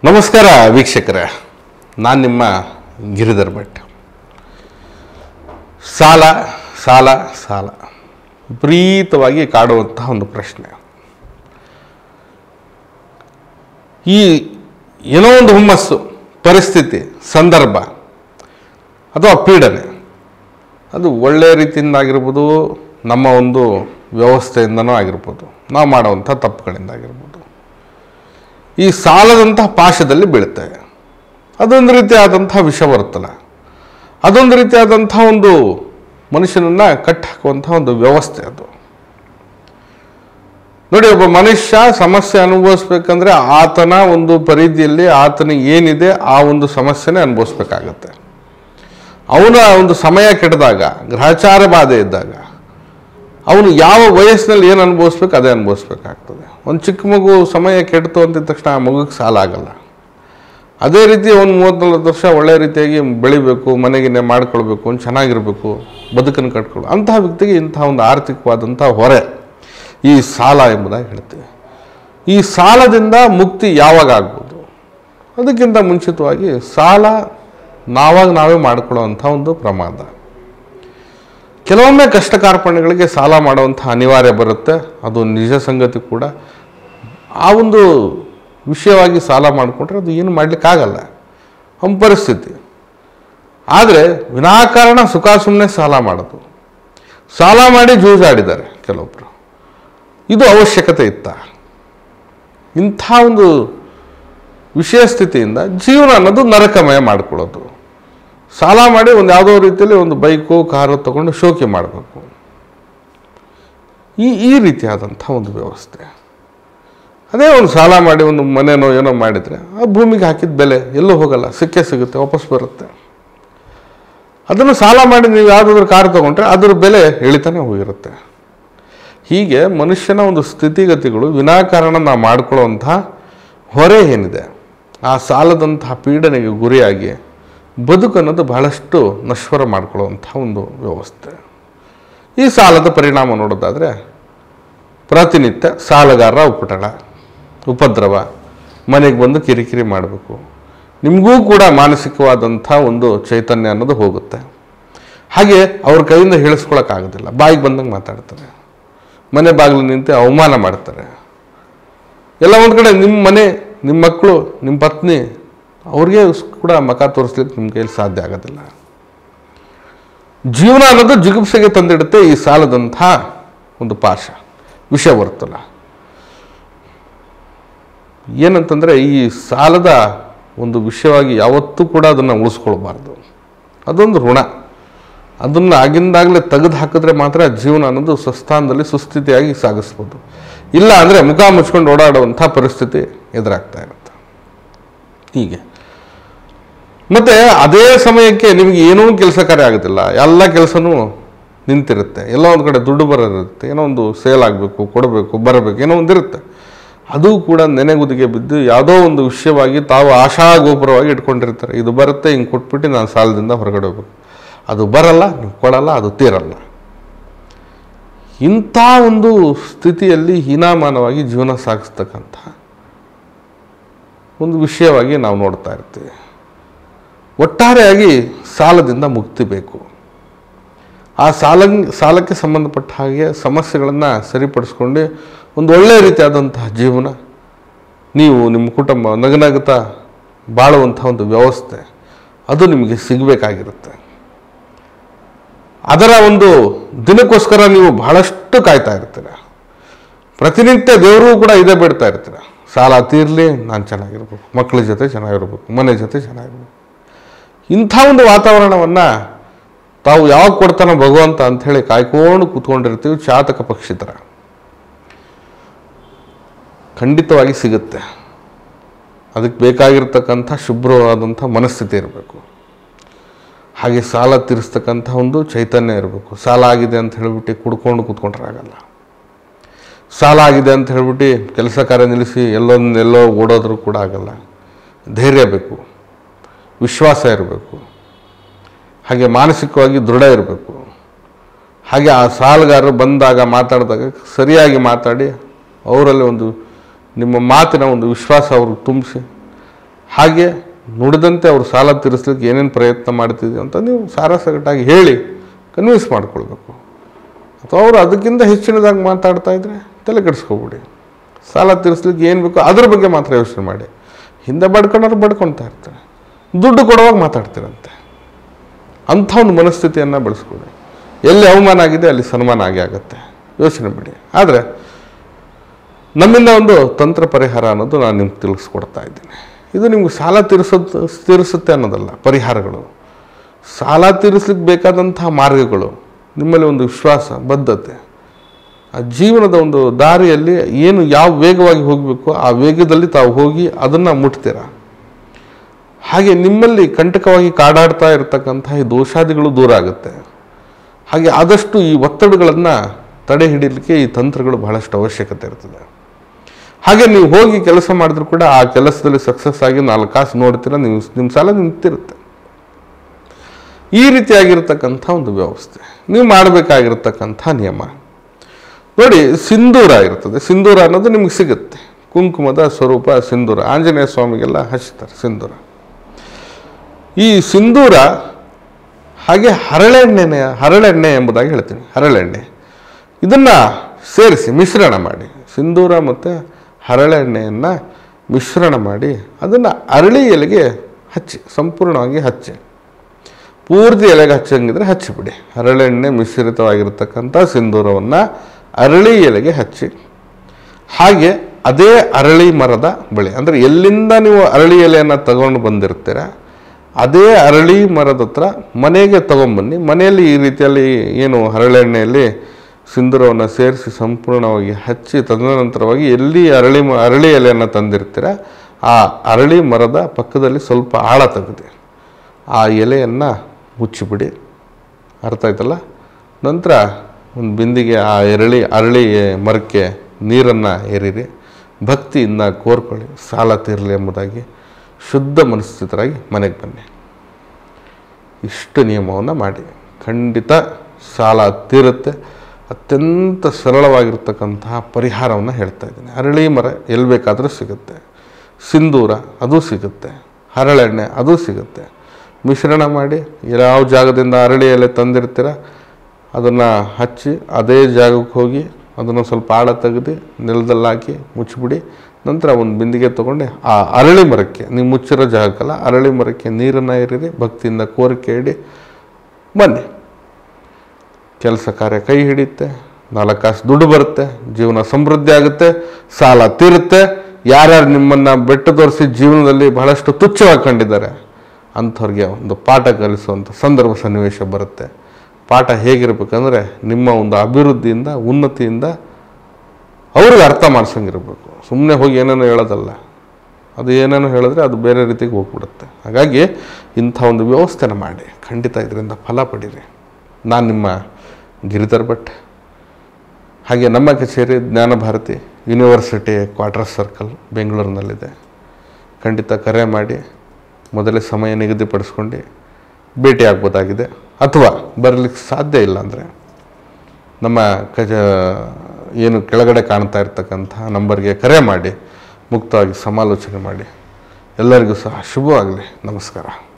ನಮಸ್ಕಾರ ವೀಕ್ಷಕರೇ, ನಾನು ನಿಮ್ಮ ಗಿರಿಧರ್ ಭಟ್. ಸಾಲ ಸಾಲ ಸಾಲ ವಿಪರೀತವಾಗಿ ಕಾಡುವಂತಹ ಒಂದು ಪ್ರಶ್ನೆ. ಈ ಏನೋ ಒಂದು ಹುಮ್ಮಸ್ಸು, ಪರಿಸ್ಥಿತಿ, ಸಂದರ್ಭ ಅಥವಾ ಪೀಡನೆ, ಅದು ಒಳ್ಳೆಯ ರೀತಿಯಿಂದಾಗಿರ್ಬೋದು, ನಮ್ಮ ಒಂದು ವ್ಯವಸ್ಥೆಯಿಂದನೂ ಆಗಿರ್ಬೋದು, ನಾವು ಮಾಡುವಂಥ ತಪ್ಪುಗಳಿಂದಾಗಿರ್ಬೋದು, ಈ ಸಾಲದಂತಹ ಪಾಶದಲ್ಲಿ ಬೀಳುತ್ತೇವೆ. ಅದೊಂದು ರೀತಿಯಾದಂಥ ವಿಷವರ್ತನ, ಅದೊಂದು ರೀತಿಯಾದಂಥ ಒಂದು ಮನುಷ್ಯನನ್ನು ಕಟ್ಟಾಕುವಂಥ ಒಂದು ವ್ಯವಸ್ಥೆ ಅದು. ನೋಡಿ, ಒಬ್ಬ ಮನುಷ್ಯ ಸಮಸ್ಯೆ ಅನುಭವಿಸ್ಬೇಕಂದ್ರೆ ಆತನ ಒಂದು ಪರಿಧಿಯಲ್ಲಿ ಆತನಿಗೆ ಏನಿದೆ ಆ ಒಂದು ಸಮಸ್ಯೆನೇ ಅನುಭವಿಸ್ಬೇಕಾಗತ್ತೆ. ಅವನ ಒಂದು ಸಮಯ ಕೆಟ್ಟದಾಗ, ಗ್ರಹಚಾರ ಬಾಧೆ ಇದ್ದಾಗ, ಅವನು ಯಾವ ವಯಸ್ಸಿನಲ್ಲಿ ಏನು ಅನುಭವಿಸ್ಬೇಕು ಅದೇ ಅನುಭವಿಸ್ಬೇಕಾಗ್ತದೆ. ಒಂದು ಚಿಕ್ಕ ಮಗು ಸಮಯ ಕೆಡ್ತು ಅಂತಿದ ತಕ್ಷಣ ಆ ಮಗುಗೆ ಸಾಲ ಆಗಲ್ಲ. ಅದೇ ರೀತಿ ಒಂದು 30-40 ವರ್ಷ ಒಳ್ಳೆಯ ರೀತಿಯಾಗಿ ಬೆಳಿಬೇಕು, ಮನೆಗಿನ್ನೆ ಮಾಡ್ಕೊಳ್ಬೇಕು, ಒಂದು ಚೆನ್ನಾಗಿರಬೇಕು, ಬದುಕನ್ನು ಕಟ್ಕೊಳ್ಳು ಅಂತಹ ವ್ಯಕ್ತಿಗೆ ಇಂತಹ ಒಂದು ಆರ್ಥಿಕವಾದಂಥ ಹೊರೆ ಈ ಸಾಲ ಎಂಬುದಾಗಿ ಹೇಳ್ತೀವಿ. ಈ ಸಾಲದಿಂದ ಮುಕ್ತಿ ಯಾವಾಗ ಆಗ್ಬೋದು? ಅದಕ್ಕಿಂತ ಮುಂಚಿತವಾಗಿ ಸಾಲ ನಾವೇ ಮಾಡಿಕೊಳ್ಳುವಂಥ ಒಂದು ಪ್ರಮಾದ. ಕೆಲವೊಮ್ಮೆ ಕಷ್ಟ ಕಾರ್ಪಣ್ಯಗಳಿಗೆ ಸಾಲ ಮಾಡುವಂಥ ಅನಿವಾರ್ಯ ಬರುತ್ತೆ, ಅದು ನಿಜ ಸಂಗತಿ ಕೂಡ. ಆ ಒಂದು ವಿಷಯವಾಗಿ ಸಾಲ ಮಾಡಿಕೊಂಡ್ರೆ ಅದು ಏನು ಮಾಡಲಿಕ್ಕಾಗಲ್ಲ, ನಮ್ಮ ಪರಿಸ್ಥಿತಿ. ಆದರೆ ವಿನಾಕಾರಣ ಸುಮ್ಮನೆ ಸಾಲ ಮಾಡೋದು, ಸಾಲ ಮಾಡಿ ಜೂಜಾಡಿದ್ದಾರೆ ಕೆಲವೊಬ್ಬರು. ಇದು ಅವಶ್ಯಕತೆ ಇತ್ತ? ಇಂಥ ಒಂದು ವಿಷಯ ಸ್ಥಿತಿಯಿಂದ ಜೀವನ ಅನ್ನೋದು ನರಕಮಯ ಮಾಡಿಕೊಳ್ಳೋದು. ಸಾಲ ಮಾಡಿ ಒಂದು ಯಾವುದೋ ರೀತಿಯಲ್ಲಿ ಒಂದು ಬೈಕು ಕಾರು ತಗೊಂಡು ಶೋಕಿ ಮಾಡಬೇಕು, ಈ ರೀತಿಯಾದಂಥ ಒಂದು ವ್ಯವಸ್ಥೆ. ಅದೇ ಒಂದು ಸಾಲ ಮಾಡಿ ಒಂದು ಮನೆನೋ ಏನೋ ಮಾಡಿದರೆ ಆ ಭೂಮಿಗೆ ಹಾಕಿದ ಬೆಲೆ ಎಲ್ಲೂ ಹೋಗಲ್ಲ, ಸಿಗುತ್ತೆ, ವಾಪಸ್ ಬರುತ್ತೆ. ಅದನ್ನು ಸಾಲ ಮಾಡಿ ನೀವು ಯಾವುದಾದ್ರೂ ಕಾರು ತೊಗೊಂಡ್ರೆ ಅದರ ಬೆಲೆ ಇಳಿತಾನೆ ಹೋಗಿರುತ್ತೆ. ಹೀಗೆ ಮನುಷ್ಯನ ಒಂದು ಸ್ಥಿತಿಗತಿಗಳು ವಿನಾಕಾರಣ ನಾವು ಮಾಡಿಕೊಳ್ಳುವಂಥ ಹೊರೆ ಏನಿದೆ, ಆ ಸಾಲದಂತಹ ಪೀಡನೆಗೆ ಗುರಿಯಾಗಿ ಬದುಕನ್ನೋದು ಬಹಳಷ್ಟು ನಶ್ವರ ಮಾಡಿಕೊಳ್ಳುವಂಥ ಒಂದು ವ್ಯವಸ್ಥೆ. ಈ ಸಾಲದ ಪರಿಣಾಮ ನೋಡೋದಾದರೆ ಪ್ರತಿನಿತ್ಯ ಸಾಲಗಾರರ ಉಪದ್ರವ, ಮನೆಗೆ ಬಂದು ಕಿರಿಕಿರಿ ಮಾಡಬೇಕು. ನಿಮಗೂ ಕೂಡ ಮಾನಸಿಕವಾದಂಥ ಒಂದು ಚೈತನ್ಯ ಅನ್ನೋದು ಹೋಗುತ್ತೆ. ಹಾಗೆ ಅವ್ರ ಕೈಯಿಂದ ಹೇಳಿಸ್ಕೊಳಕ್ಕಾಗೋದಿಲ್ಲ, ಬಾಯಿಗೆ ಬಂದಂಗೆ ಮಾತಾಡ್ತಾರೆ, ಮನೆ ಬಾಗಿಲು ನಿಂತು ಅವಮಾನ ಮಾಡ್ತಾರೆ. ಎಲ್ಲ ಒಂದು ಕಡೆ ನಿಮ್ಮ ಮನೆ, ನಿಮ್ಮ ಮಕ್ಕಳು, ನಿಮ್ಮ ಪತ್ನಿ, ಅವ್ರಿಗೆ ಕೂಡ ಮಖ ತೋರಿಸ್ಲಿಕ್ಕೆ ನಿಮ್ಮ ಕೈಯಲ್ಲಿ ಸಾಧ್ಯ ಆಗೋದಿಲ್ಲ. ಜೀವನ ಅನ್ನೋದು ಜಿಗುಪ್ಸೆಗೆ ತಂದಿಡುತ್ತೆ ಈ ಸಾಲದಂಥ ಒಂದು ಪಾಶ, ವಿಷವರ್ತನ. ಏನಂತಂದರೆ ಈ ಸಾಲದ ಒಂದು ವಿಷಯವಾಗಿ ಯಾವತ್ತೂ ಕೂಡ ಅದನ್ನು ಉಳಿಸ್ಕೊಳ್ಬಾರ್ದು. ಅದೊಂದು ಋಣ, ಅದನ್ನು ಆಗಿಂದಾಗಲೇ ತೆಗೆದು ಹಾಕಿದ್ರೆ ಮಾತ್ರ ಜೀವನ ಅನ್ನೋದು ಸ್ವಸ್ಥಾನದಲ್ಲಿ ಸುಸ್ಥಿತಿಯಾಗಿ ಸಾಗಿಸ್ಬೋದು. ಇಲ್ಲ ಅಂದರೆ ಮುಖ ಮುಚ್ಕೊಂಡು ಓಡಾಡುವಂಥ ಪರಿಸ್ಥಿತಿ ಎದುರಾಗ್ತಾ ಇರುತ್ತೆ. ಹೀಗೆ ಮತ್ತು ಅದೇ ಸಮಯಕ್ಕೆ ನಿಮಗೆ ಏನೂ ಕೆಲಸ ಕಾರ್ಯ ಆಗೋದಿಲ್ಲ, ಎಲ್ಲ ಕೆಲಸನೂ ನಿಂತಿರುತ್ತೆ. ಎಲ್ಲೋ ಒಂದು ಕಡೆ ದುಡ್ಡು ಬರೋದಿರುತ್ತೆ, ಏನೋ ಒಂದು ಸೇಲ್ ಆಗಬೇಕು, ಕೊಡಬೇಕು, ಬರಬೇಕು, ಏನೋ ಒಂದಿರುತ್ತೆ. ಅದು ಕೂಡ ನೆನೆಗುದಿಗೆ ಬಿದ್ದು ಯಾವುದೋ ಒಂದು ವಿಷಯವಾಗಿ ತಾವು ಆಶಾಗೋಪುರವಾಗಿ ಇಟ್ಕೊಂಡಿರ್ತಾರೆ. ಇದು ಬರುತ್ತೆ, ಹಿಂಗೆ ಕೊಟ್ಬಿಟ್ಟು ನಾನು ಸಾಲದಿಂದ ಹೊರಗಡೆ ಹೋಗ್ಬೇಕು. ಅದು ಬರಲ್ಲ, ನೀವು ಕೊಡಲ್ಲ, ಅದು ತೀರಲ್ಲ. ಇಂಥ ಒಂದು ಸ್ಥಿತಿಯಲ್ಲಿ ಹೀನಾಮಾನವಾಗಿ ಜೀವನ ಸಾಗಿಸ್ತಕ್ಕಂಥ ಒಂದು ವಿಷಯವಾಗಿ ನಾವು ನೋಡ್ತಾ ಇರ್ತೀವಿ. ಒಟ್ಟಾರೆಯಾಗಿ ಸಾಲದಿಂದ ಮುಕ್ತಿ ಬೇಕು. ಆ ಸಾಲಕ್ಕೆ ಸಂಬಂಧಪಟ್ಟ ಹಾಗೆ ಸಮಸ್ಯೆಗಳನ್ನು ಸರಿಪಡಿಸ್ಕೊಂಡು ಒಂದು ಒಳ್ಳೆಯ ರೀತಿಯಾದಂತಹ ಜೀವನ, ನೀವು ನಿಮ್ಮ ಕುಟುಂಬ ನಗನಗುತ್ತಾ ಬಾಳುವಂಥ ಒಂದು ವ್ಯವಸ್ಥೆ ಅದು ನಿಮಗೆ ಸಿಗಬೇಕಾಗಿರುತ್ತೆ. ಅದರ ಒಂದು ದಿನಕ್ಕೋಸ್ಕರ ನೀವು ಬಹಳಷ್ಟು ಕಾಯ್ತಾ ಇರ್ತೀರ. ಪ್ರತಿನಿತ್ಯ ದೇವರೂ ಕೂಡ ಇದೇ ಬಿಡ್ತಾ ಇರ್ತೀರ, ಸಾಲ ತೀರಲಿ, ನಾನು ಚೆನ್ನಾಗಿರ್ಬೇಕು, ಮಕ್ಕಳ ಜೊತೆ ಚೆನ್ನಾಗಿರ್ಬೇಕು, ಮನೆ ಜೊತೆ ಚೆನ್ನಾಗಿರ್ಬೇಕು. ಇಂಥ ಒಂದು ವಾತಾವರಣವನ್ನು ತಾವು ಯಾವಾಗ ಕೊಡ್ತಾನೋ ಭಗವಂತ ಅಂಥೇಳಿ ಕಾಯ್ಕೊಂಡು ಕೂತ್ಕೊಂಡಿರ್ತೀವಿ. ಚಾತಕ ಪಕ್ಷಿ ಥರ ಖಂಡಿತವಾಗಿ ಸಿಗುತ್ತೆ. ಅದಕ್ಕೆ ಬೇಕಾಗಿರ್ತಕ್ಕಂಥ ಶುಭ್ರವಾದಂಥ ಮನಸ್ಥಿತಿ ಇರಬೇಕು. ಹಾಗೆ ಸಾಲ ತೀರಿಸ್ತಕ್ಕಂಥ ಒಂದು ಚೈತನ್ಯ ಇರಬೇಕು. ಸಾಲ ಆಗಿದೆ ಅಂತ ಹೇಳಿಬಿಟ್ಟು ಕುಡ್ಕೊಂಡು ಕೂತ್ಕೊಂಡ್ರೆ ಆಗಲ್ಲ. ಸಾಲ ಆಗಿದೆ ಅಂತ ಹೇಳ್ಬಿಟ್ಟು ಕೆಲಸ ಕಾರ್ಯ ನಿಲ್ಲಿಸಿ ಎಲ್ಲೋ ಓಡೋದ್ರೂ ಕೂಡ ಆಗಲ್ಲ. ಧೈರ್ಯ ಬೇಕು, ವಿಶ್ವಾಸ ಇರಬೇಕು, ಹಾಗೆ ಮಾನಸಿಕವಾಗಿ ದೃಢ ಇರಬೇಕು. ಹಾಗೆ ಆ ಸಾಲಗಾರರು ಬಂದಾಗ ಮಾತಾಡಿದಾಗ ಸರಿಯಾಗಿ ಮಾತಾಡಿ ಅವರಲ್ಲಿ ಒಂದು ನಿಮ್ಮ ಮಾತಿನ ಒಂದು ವಿಶ್ವಾಸ ಅವ್ರಿಗೆ ತುಂಬಿಸಿ ಹಾಗೆ ನುಡಿದಂತೆ ಅವರು ಸಾಲ ತೀರಿಸ್ಲಿಕ್ಕೆ ಏನೇನು ಪ್ರಯತ್ನ ಮಾಡ್ತಿದ್ದೀವಿ ಅಂತ ನೀವು ಸಾರಾಸಗಟಾಗಿ ಹೇಳಿ ಕನ್ವಿನ್ಸ್ ಮಾಡ್ಕೊಳ್ಬೇಕು. ಅಥವಾ ಅವರು ಅದಕ್ಕಿಂತ ಹೆಚ್ಚಿನದಾಗಿ ಮಾತಾಡ್ತಾ ಇದ್ರೆ ತಲೆ ಕೆಡಿಸ್ಕೊಬಿಡಿ. ಸಾಲ ತೀರಿಸ್ಲಿಕ್ಕೆ ಏನು ಬೇಕೋ ಅದ್ರ ಬಗ್ಗೆ ಮಾತ್ರ ಯೋಚನೆ ಮಾಡಿ. ಹಿಂದೆ ಬಡ್ಕೊಂಡ್ರೆ ಬಡ್ಕೊಳ್ತಾ ಇರ್ತಾರೆ, ದುಡ್ಡು ಕೊಡುವಾಗ ಮಾತಾಡ್ತಿರಂತೆ. ಅಂಥ ಒಂದು ಮನಸ್ಥಿತಿಯನ್ನು ಬೆಳೆಸ್ಕೊಳ್ಳಿ. ಎಲ್ಲಿ ಅವಮಾನ ಆಗಿದೆ ಅಲ್ಲಿ ಸನ್ಮಾನ ಆಗೇ ಆಗುತ್ತೆ, ಯೋಚನೆ ಬಿಡಿ. ಆದರೆ ನಮ್ಮಿಂದ ಒಂದು ತಂತ್ರ ಪರಿಹಾರ ಅನ್ನೋದು ನಾನು ನಿಮ್ಗೆ ತಿಳಿಸ್ಕೊಡ್ತಾ ಇದ್ದೀನಿ. ಇದು ನಿಮ್ಗೆ ಸಾಲ ತೀರಿಸುತ್ತೆ ಅನ್ನೋದಲ್ಲ, ಪರಿಹಾರಗಳು, ಸಾಲ ತೀರಿಸ್ಲಿಕ್ಕೆ ಬೇಕಾದಂತಹ ಮಾರ್ಗಗಳು, ನಿಮ್ಮಲ್ಲಿ ಒಂದು ವಿಶ್ವಾಸ, ಬದ್ಧತೆ, ಆ ಜೀವನದ ಒಂದು ದಾರಿಯಲ್ಲಿ ಏನು ಯಾವ ವೇಗವಾಗಿ ಹೋಗಬೇಕು ಆ ವೇಗದಲ್ಲಿ ತಾವು ಹೋಗಿ ಅದನ್ನು ಮುಟ್ತೀರ. ಹಾಗೆ ನಿಮ್ಮಲ್ಲಿ ಕಂಟಕವಾಗಿ ಕಾಡಾಡ್ತಾ ಇರತಕ್ಕಂತಹ ಈ ದೋಷಾದಿಗಳು ದೂರ ಆಗುತ್ತೆ. ಹಾಗೆ ಆದಷ್ಟು ಈ ಒತ್ತಡಗಳನ್ನು ತಡೆ ಹಿಡಿಯಲಿಕ್ಕೆ ಈ ತಂತ್ರಗಳು ಬಹಳಷ್ಟು ಅವಶ್ಯಕತೆ ಇರ್ತದೆ. ಹಾಗೆ ನೀವು ಹೋಗಿ ಕೆಲಸ ಮಾಡಿದ್ರು ಕೂಡ ಆ ಕೆಲಸದಲ್ಲಿ ಸಕ್ಸಸ್ ಆಗಿ 4 ಕಾಸು ನೋಡ್ತೀರ, ನಿಮ್ಮ ಸಾಲ ನಿಂತಿರುತ್ತೆ. ಈ ರೀತಿಯಾಗಿರ್ತಕ್ಕಂಥ ಒಂದು ವ್ಯವಸ್ಥೆ ನೀವು ಮಾಡಬೇಕಾಗಿರ್ತಕ್ಕಂಥ ನಿಯಮ ನೋಡಿ. ಸಿಂಧೂರ ಇರ್ತದೆ. ಸಿಂಧೂರ ಅನ್ನೋದು ನಿಮ್ಗೆ ಸಿಗುತ್ತೆ. ಕುಂಕುಮದ ಸ್ವರೂಪ ಸಿಂಧೂರ. ಆಂಜನೇಯ ಸ್ವಾಮಿಗೆಲ್ಲ ಹಚ್ತಾರೆ ಸಿಂಧೂರ. ಈ ಸಿಂಧೂರ ಹಾಗೆ ಹರಳೆಣ್ಣೆ ಎಂಬುದಾಗಿ ಹೇಳ್ತೀನಿ. ಹರಳೆಣ್ಣೆ ಇದನ್ನು ಸೇರಿಸಿ ಮಿಶ್ರಣ ಮಾಡಿ, ಸಿಂಧೂರ ಮತ್ತು ಹರಳೆಣ್ಣೆಯನ್ನು ಮಿಶ್ರಣ ಮಾಡಿ ಅದನ್ನು ಅರಳಿ ಎಲೆಗೆ ಹಚ್ಚಿ, ಸಂಪೂರ್ಣವಾಗಿ ಹಚ್ಚಿ. ಪೂರ್ತಿ ಎಲೆಗೆ ಹಚ್ಚಂಗಿದ್ರೆ ಹಚ್ಚಿಬಿಡಿ. ಹರಳೆಣ್ಣೆ ಮಿಶ್ರಿತವಾಗಿರ್ತಕ್ಕಂಥ ಸಿಂಧೂರವನ್ನು ಅರಳಿ ಎಲೆಗೆ ಹಚ್ಚಿ, ಹಾಗೆ ಅದೇ ಅರಳಿ ಮರದ ಬಳಿ, ಅಂದರೆ ಎಲ್ಲಿಂದ ನೀವು ಅರಳಿ ಎಲೆಯನ್ನು ತಗೊಂಡು ಬಂದಿರ್ತೀರ ಅದೇ ಅರಳಿ ಮರದ ಹತ್ರ ಮನೆಗೆ ತಗೊಂಬನ್ನಿ. ಮನೆಯಲ್ಲಿ ಈ ರೀತಿಯಲ್ಲಿ ಏನು ಹರಳೆಣ್ಣೆಯಲ್ಲಿ ಸಿಂಧೂರವನ್ನು ಸೇರಿಸಿ ಸಂಪೂರ್ಣವಾಗಿ ಹಚ್ಚಿ, ತದನಂತರವಾಗಿ ಎಲ್ಲಿ ಅರಳಿ ಎಲೆಯನ್ನು ತಂದಿರ್ತೀರ ಆ ಅರಳಿ ಮರದ ಪಕ್ಕದಲ್ಲಿ ಸ್ವಲ್ಪ ಆಳ ತೆಗೆದು ಆ ಎಲೆಯನ್ನು ಮುಚ್ಚಿಬಿಡಿ. ಅರ್ಥ ಆಯ್ತಲ್ಲ? ನಂತರ ಒಂದು ಬಿಂದಿಗೆ ಆ ಅರಳಿ ಮರಕ್ಕೆ ನೀರನ್ನು ಎರೀರಿ, ಭಕ್ತಿಯಿಂದ ಕೋರ್ಕೊಳ್ಳಿ, ಸಾಲ ತೀರಲಿ ಎಂಬುದಾಗಿ ಶುದ್ಧ ಮನಸ್ಥಿತರಾಗಿ ಮನೆಗೆ ಬನ್ನಿ. ಇಷ್ಟು ನಿಯಮವನ್ನು ಮಾಡಿ, ಖಂಡಿತ ಸಾಲ ತೀರುತ್ತೆ. ಅತ್ಯಂತ ಸರಳವಾಗಿರ್ತಕ್ಕಂತಹ ಪರಿಹಾರವನ್ನು ಹೇಳ್ತಾ ಇದ್ದೀನಿ. ಅರಳಿ ಮರ ಎಲ್ಲಿ ಬೇಕಾದರೂ ಸಿಗುತ್ತೆ, ಸಿಂಧೂರ ಅದು ಸಿಗುತ್ತೆ, ಹರಳೆಣ್ಣೆ ಅದು ಸಿಗುತ್ತೆ. ಮಿಶ್ರಣ ಮಾಡಿ ಯಾವ ಜಾಗದಿಂದ ಅರಳಿ ಎಲೆ ತಂದಿರ್ತೀರ ಅದನ್ನು ಹಚ್ಚಿ ಅದೇ ಜಾಗಕ್ಕೆ ಹೋಗಿ ಅದನ್ನು ಸ್ವಲ್ಪ ಆಳ ತೆಗೆದು ನೆಲದಲ್ಲಿ ಹಾಕಿ ಮುಚ್ಚಿಬಿಡಿ. ನಂತರ ಒಂದು ಬಿಂದಿಗೆ ತೊಗೊಂಡು ಆ ಅರಳಿ ಮರಕ್ಕೆ, ನೀವು ಮುಚ್ಚಿರೋ ಜಾಗಕ್ಕಲ್ಲ, ಅರಳಿ ಮರಕ್ಕೆ ನೀರನ್ನು ಎರೀರಿ, ಭಕ್ತಿಯಿಂದ ಕೋರಿಕೆ ಇಡಿ, ಬನ್ನಿ. ಕೆಲಸ ಕಾರ್ಯ ಕೈ ಹಿಡಿಯುತ್ತೆ, 4 ಕಾಸು ದುಡ್ಡು ಬರುತ್ತೆ, ಜೀವನ ಸಮೃದ್ಧಿ ಆಗುತ್ತೆ, ಸಾಲ ತೀರುತ್ತೆ. ಯಾರ್ಯಾರು ನಿಮ್ಮನ್ನು ಬೆಟ್ಟ ತೋರಿಸಿ ಜೀವನದಲ್ಲಿ ಬಹಳಷ್ಟು ತುಚ್ಛವಾಗಿ ಕಂಡಿದ್ದಾರೆ ಅಂಥವ್ರಿಗೆ ಒಂದು ಪಾಠ ಕಲಿಸುವಂಥ ಸಂದರ್ಭ ಸನ್ನಿವೇಶ ಬರುತ್ತೆ. ಪಾಠ ಹೇಗಿರ್ಬೇಕಂದ್ರೆ ನಿಮ್ಮ ಒಂದು ಅಭಿವೃದ್ಧಿಯಿಂದ, ಉನ್ನತಿಯಿಂದ ಅವ್ರಿಗೆ ಅರ್ಥ ಮಾಡಿಸಂಗಿರ್ಬೇಕು. ಸುಮ್ಮನೆ ಹೋಗಿ ಏನೇನೋ ಹೇಳೋದಲ್ಲ. ಅದು ಏನೇನೋ ಹೇಳಿದ್ರೆ ಅದು ಬೇರೆ ರೀತಿಗೆ ಹೋಗ್ಬಿಡುತ್ತೆ. ಹಾಗಾಗಿ ಇಂಥ ಒಂದು ವ್ಯವಸ್ಥೆನ ಮಾಡಿ, ಖಂಡಿತ ಇದರಿಂದ ಫಲ ಪಡೀರಿ. ನಾನು ನಿಮ್ಮ ಗಿರಿಧರ್ ಭಟ್. ಹಾಗೆ ನಮ್ಮ ಕಚೇರಿ ಜ್ಞಾನ ಭಾರತಿ ಯೂನಿವರ್ಸಿಟಿ ಕ್ವಾರ್ಟರ್ ಸರ್ಕಲ್ ಬೆಂಗಳೂರಿನಲ್ಲಿದೆ. ಖಂಡಿತ ಕರೆ ಮಾಡಿ ಮೊದಲೇ ಸಮಯ ನಿಗದಿಪಡಿಸ್ಕೊಂಡು ಭೇಟಿ ಆಗ್ಬೋದಾಗಿದೆ. ಅಥವಾ ಬರಲಿಕ್ಕೆ ಸಾಧ್ಯ ಇಲ್ಲ ಅಂದರೆ ನಮ್ಮ ಏನು ಕೆಳಗಡೆ ಕಾಣ್ತಾ ಇರ್ತಕ್ಕಂಥ ನಂಬರ್ಗೆ ಕರೆ ಮಾಡಿ ಮುಕ್ತವಾಗಿ ಸಮಾಲೋಚನೆ ಮಾಡಿ. ಎಲ್ಲರಿಗೂ ಸಹ ಶುಭವಾಗಲಿ. ನಮಸ್ಕಾರ.